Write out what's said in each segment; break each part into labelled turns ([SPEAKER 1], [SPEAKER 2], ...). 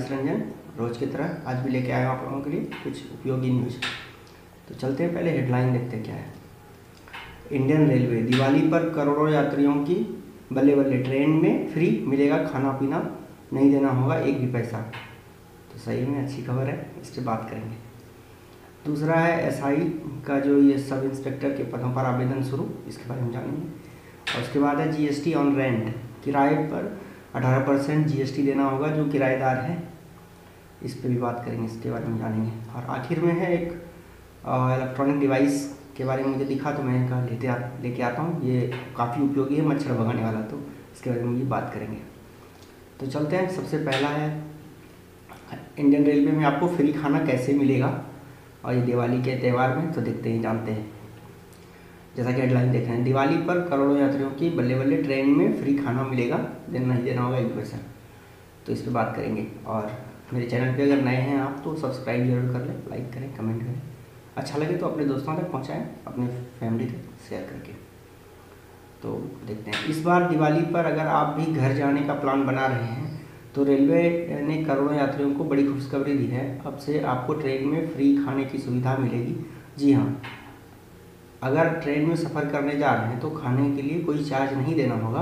[SPEAKER 1] आयुष रंजन रोज की तरह आज भी लेके आया हूँ आप लोगों के लिए कुछ उपयोगी न्यूज़। तो चलते हैं, पहले हेडलाइन देखते हैं क्या है। इंडियन रेलवे दिवाली पर करोड़ों यात्रियों की बल्ले बल्ले, ट्रेन में फ्री मिलेगा खाना पीना, नहीं देना होगा एक भी पैसा। तो सही में अच्छी खबर है, इस पर बात करेंगे। दूसरा है एसआई का जो ये सब इंस्पेक्टर के पदों पर आवेदन शुरू, इसके बारे में जानेंगे। और उसके बाद है जीएसटी ऑन रेंट, किराए पर 18% जीएसटी देना होगा जो किराएदार है, इस पे भी बात करेंगे, इसके बारे में जानेंगे। और आखिर में है एक इलेक्ट्रॉनिक डिवाइस के बारे में मुझे दिखा तो मैं कहा लेके आता हूँ। ये काफ़ी उपयोगी है, मच्छर भगाने वाला, तो इसके बारे में भी बात करेंगे। तो चलते हैं, सबसे पहला है इंडियन रेलवे में आपको फ्री खाना कैसे मिलेगा और ये दिवाली के त्यौहार में, तो देखते हैं जानते हैं। जैसा कि हेडलाइन देख रहे हैं, दिवाली पर करोड़ों यात्रियों की बल्ले बल्ले, ट्रेन में फ्री खाना मिलेगा, नहीं देना होगा एक पैसा। तो इस पर बात करेंगे। और मेरे चैनल पे अगर नए हैं आप तो सब्सक्राइब जरूर कर लें, लाइक करें, कमेंट करें, अच्छा लगे तो अपने दोस्तों तक पहुंचाएं, अपने फैमिली तक शेयर करके। तो देखते हैं, इस बार दिवाली पर अगर आप भी घर जाने का प्लान बना रहे हैं तो रेलवे ने करोड़ों यात्रियों को बड़ी खुशखबरी दी है। अब से आपको ट्रेन में फ्री खाने की सुविधा मिलेगी। जी हाँ, अगर ट्रेन में सफ़र करने जा रहे हैं तो खाने के लिए कोई चार्ज नहीं देना होगा।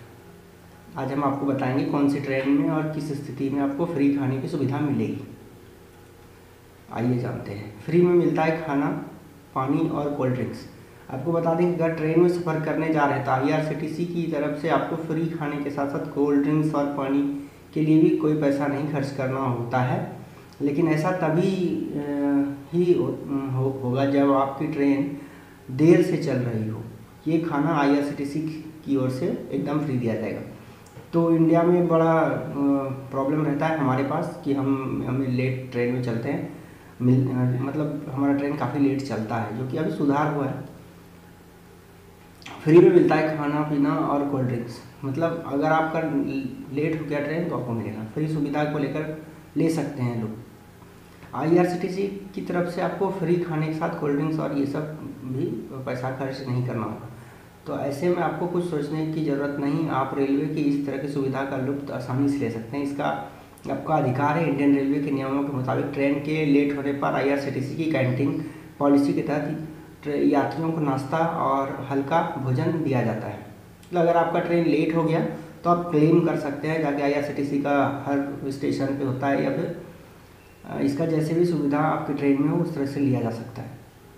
[SPEAKER 1] आज हम आपको बताएंगे कौन सी ट्रेन में और किस स्थिति में आपको फ्री खाने की सुविधा मिलेगी। आइए जानते हैं। फ्री में मिलता है खाना, पानी और कोल्ड ड्रिंक्स। आपको बता दें कि अगर ट्रेन में सफ़र करने जा रहे हैं तो IRCTC की तरफ से आपको फ्री खाने के साथ साथ कोल्ड ड्रिंक्स और पानी के लिए भी कोई पैसा नहीं खर्च करना होता है। लेकिन ऐसा तभी ही होगा जब आपकी ट्रेन देर से चल रही हो। ये खाना IRCTC की ओर से एकदम फ्री दिया जाएगा। तो इंडिया में बड़ा प्रॉब्लम रहता है हमारे पास कि हमें लेट ट्रेन में चलते हैं, मतलब हमारा ट्रेन काफ़ी लेट चलता है, जो कि अभी सुधार हुआ है। फ्री में मिलता है खाना पीना और कोल्ड ड्रिंक्स, मतलब अगर आपका लेट हो गया ट्रेन तो आपको मिलेगा। फ्री सुविधा को लेकर ले सकते हैं लोग। IRCTC की तरफ से आपको फ्री खाने के साथ कोल्ड ड्रिंक्स और ये सब भी पैसा खर्च नहीं करना होगा। तो ऐसे में आपको कुछ सोचने की ज़रूरत नहीं, आप रेलवे की इस तरह की सुविधा का लुत्फ़ आसानी से ले सकते हैं। इसका आपका अधिकार है। इंडियन रेलवे के नियमों के मुताबिक ट्रेन के लेट होने पर IRCTC की कैंटीन पॉलिसी के तहत यात्रियों को नाश्ता और हल्का भोजन दिया जाता है। तो अगर आपका ट्रेन लेट हो गया तो आप क्लेम कर सकते हैं जाके, IRCTC का हर स्टेशन पे होता है, या फिर इसका जैसे भी सुविधा आपकी ट्रेन में हो उस तरह से लिया जा सकता है।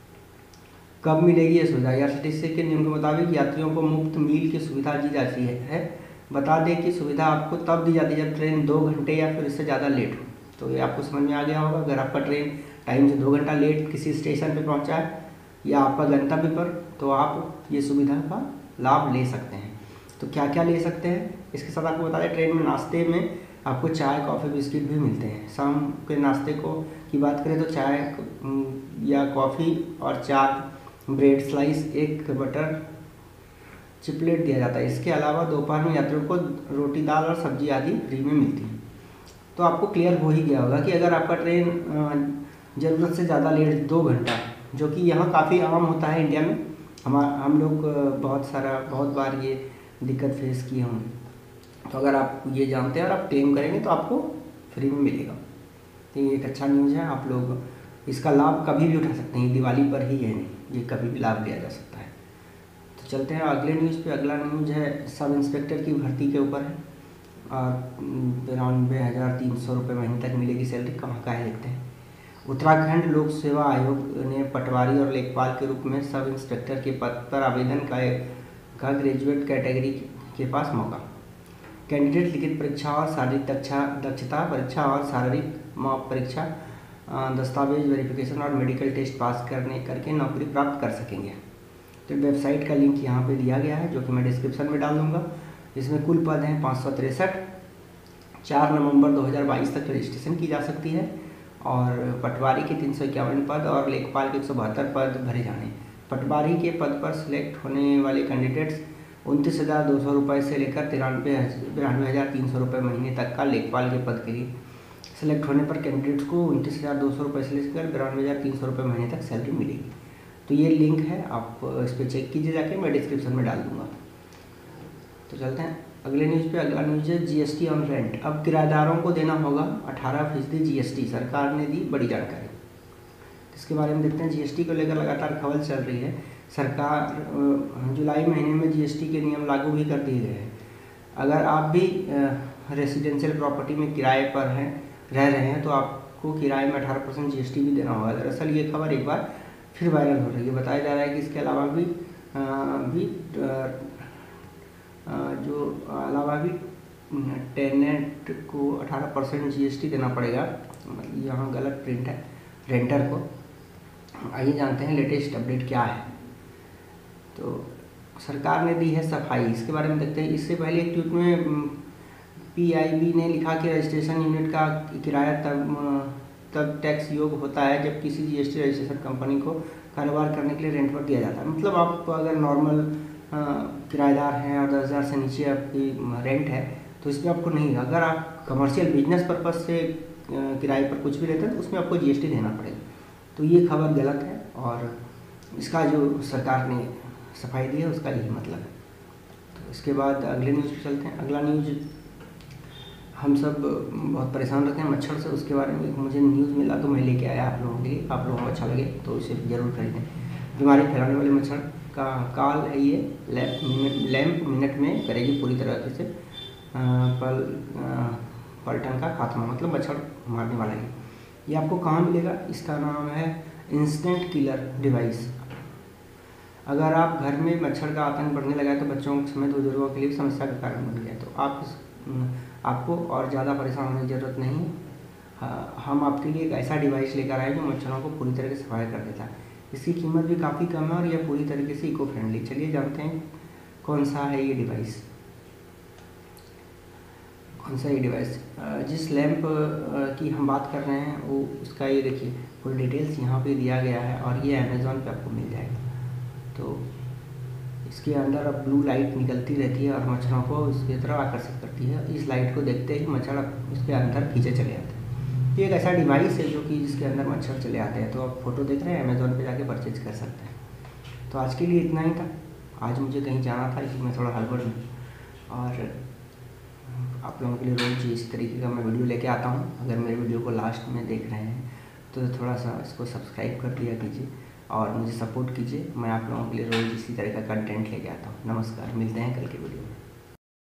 [SPEAKER 1] कब मिलेगी ये सुविधा? IRCTC के नियम के मुताबिक यात्रियों को मुफ्त मील की सुविधा दी जाती है। बता दें कि सुविधा आपको तब दी जाती है जब ट्रेन 2 घंटे या फिर इससे ज़्यादा लेट हो। तो ये आपको समझ में आ गया होगा। अगर आपका ट्रेन टाइम से 2 घंटा लेट किसी स्टेशन पर पहुँचा है या आपका गंतव्य पर, तो आप ये सुविधा का लाभ ले सकते हैं। तो क्या क्या ले सकते हैं इसके साथ आपको बता दें, ट्रेन में नाश्ते में आपको चाय, कॉफ़ी, बिस्किट भी मिलते हैं। शाम के नाश्ते की बात करें तो चाय या कॉफ़ी और 4 ब्रेड स्लाइस, एक बटर चिपलेट दिया जाता है। इसके अलावा दोपहर में यात्रियों को रोटी, दाल और सब्जी आदि फ्री में मिलती है। तो आपको क्लियर हो ही गया होगा कि अगर आपका ट्रेन ज़रूरत से ज़्यादा लेट 2 घंटा, जो कि यहाँ काफ़ी आम होता है इंडिया में, हम लोग बहुत बार ये दिक्कत फेस किए होंगे। तो अगर आप ये जानते हैं और आप क्लेम करेंगे तो आपको फ्री में मिलेगा। तो ये एक अच्छा न्यूज़ है, आप लोग इसका लाभ कभी भी उठा सकते हैं। दिवाली पर ही है नहीं, ये कभी भी लाभ लिया जा सकता है। तो चलते हैं अगले न्यूज़ पे। अगला न्यूज़ है सब इंस्पेक्टर की भर्ती के ऊपर है। 92,300 रुपये महीने तक मिलेगी सैलरी। कहाँ का है देखते हैं। उत्तराखंड लोक सेवा आयोग ने पटवारी और लेखपाल के रूप में सब इंस्पेक्टर के पद पर आवेदन का ग्रेजुएट कैटेगरी के पास मौका। कैंडिडेट लिखित परीक्षा और शारीरिक दक्षता परीक्षा और शारीरिक मॉक परीक्षा, दस्तावेज वेरिफिकेशन और मेडिकल टेस्ट पास करके नौकरी प्राप्त कर सकेंगे। तो वेबसाइट का लिंक यहाँ पे दिया गया है, जो कि मैं डिस्क्रिप्शन में डाल दूँगा। इसमें कुल पद हैं 563। 4 नवंबर 2022 तक रजिस्ट्रेशन की जा सकती है। और पटवारी के 351 पद और लेखपाल के 172 पद भरे जाने। पटवारी के पद पर सिलेक्ट होने वाले कैंडिडेट्स 29,200 रुपये से लेकर 93,300 रुपये महीने तक का, लेखपाल के पद के लिए सेलेक्ट होने पर कैंडिडेट्स को 29,200 रुपये से लेकर 93,300 रुपये महीने तक सैलरी मिलेगी। तो ये लिंक है, आप इस पर चेक कीजिए जाके, मैं डिस्क्रिप्शन में डाल दूँगा। तो चलते हैं, अगले न्यूज़ पे अगला न्यूज़ है जीएसटी ऑन रेंट। अब किराएदारों को देना होगा 18% जीएसटी, सरकार ने दी बड़ी जानकारी। इसके बारे में देखते हैं। जीएसटी को लेकर लगातार खबर चल रही है। सरकार जुलाई महीने में जीएसटी के नियम लागू भी कर दिए गए हैं। अगर आप भी रेसिडेंशियल प्रॉपर्टी में किराए पर हैं, रह रहे हैं, तो आपको किराए में 18% जीएसटी भी देना होगा। दरअसल ये खबर एक बार फिर वायरल हो रही है। बताया जा रहा है कि इसके अलावा भी टेनेंट को 18% जीएसटी देना पड़ेगा। यहाँ गलत प्रिंट है, रेंटर को। आइए जानते हैं लेटेस्ट अपडेट क्या है। तो सरकार ने दी है सफाई, इसके बारे में देखते हैं। इससे पहले एक ट्वीट में पीआईबी ने लिखा कि रजिस्ट्रेशन यूनिट का किराया तब टैक्स योग्य होता है जब किसी जीएसटी रजिस्ट्रेशन कंपनी को कारोबार करने के लिए रेंट पर दिया जाता है। मतलब आप अगर नॉर्मल किराएदार हैं और 10,000 से नीचे आपकी रेंट है तो इसमें आपको नहीं। अगर आप कमर्शियल बिजनेस पर्पज़ से किराए पर कुछ भी लेते हैं तो उसमें आपको जीएसटी देना पड़ेगा। तो ये खबर गलत है और इसका जो सरकार ने सफाई दी है उसका यही मतलब है। तो इसके बाद अगले न्यूज़ पे चलते हैं। अगला न्यूज़, हम सब बहुत परेशान रहते हैं मच्छर से, उसके बारे में मुझे न्यूज़ मिला तो मैं लेके आया आप लोगों के लिए। आप लोगों को अच्छा लगे तो इसे ज़रूर खरीदें। बीमारी फैलाने वाले मच्छर का काल है ये। लैंप मिनट में करेगी पूरी तरह से पलटन का खात्मा, मतलब मच्छर मारने वाला है। ये आपको कहाँ मिलेगा? इसका नाम है इंस्टेंट किलर डिवाइस। अगर आप घर में मच्छर का आतंक बढ़ने लगा है तो बच्चों समेत बुजुर्गों के लिए समस्या का कारण बन गया। तो आपको और ज़्यादा परेशान होने की ज़रूरत नहीं है। हम आपके लिए एक ऐसा डिवाइस लेकर आए जो मच्छरों को पूरी तरह से सफाई कर देता है। इसकी कीमत भी काफ़ी कम है और यह पूरी तरीके से इको फ्रेंडली। चलिए जानते हैं कौन सा है ये डिवाइस। कौन सा ये डिवाइस? जिस लैंप की हम बात कर रहे हैं वो उसका ये देखिए फुल डिटेल्स यहाँ पे दिया गया है और ये अमेज़ॉन पे आपको मिल जाएगा। तो इसके अंदर अब ब्लू लाइट निकलती रहती है और मच्छरों को इसकी तरफ आकर्षित करती है। इस लाइट को देखते ही मच्छर इसके अंदर खींचे चले जाते हैं। ये एक ऐसा डिवाइस है जो कि जिसके अंदर मच्छर चले आते हैं। तो आप फोटो देख रहे हैं, अमेज़ॉन पे जाके परचेज कर सकते हैं। तो आज के लिए इतना ही था। आज मुझे कहीं जाना था इसलिए मैं थोड़ा हड़बड़ में, और आप लोगों के लिए रोज़ इस तरीके का मैं वीडियो लेके आता हूँ। अगर मेरे वीडियो को लास्ट में देख रहे हैं तो थोड़ा सा इसको सब्सक्राइब कर दिया कीजिए और मुझे सपोर्ट कीजिए। मैं आप लोगों के लिए रोज़ इसी तरह का कंटेंट लेके आता हूँ। नमस्कार, मिलते हैं कल के वीडियो में।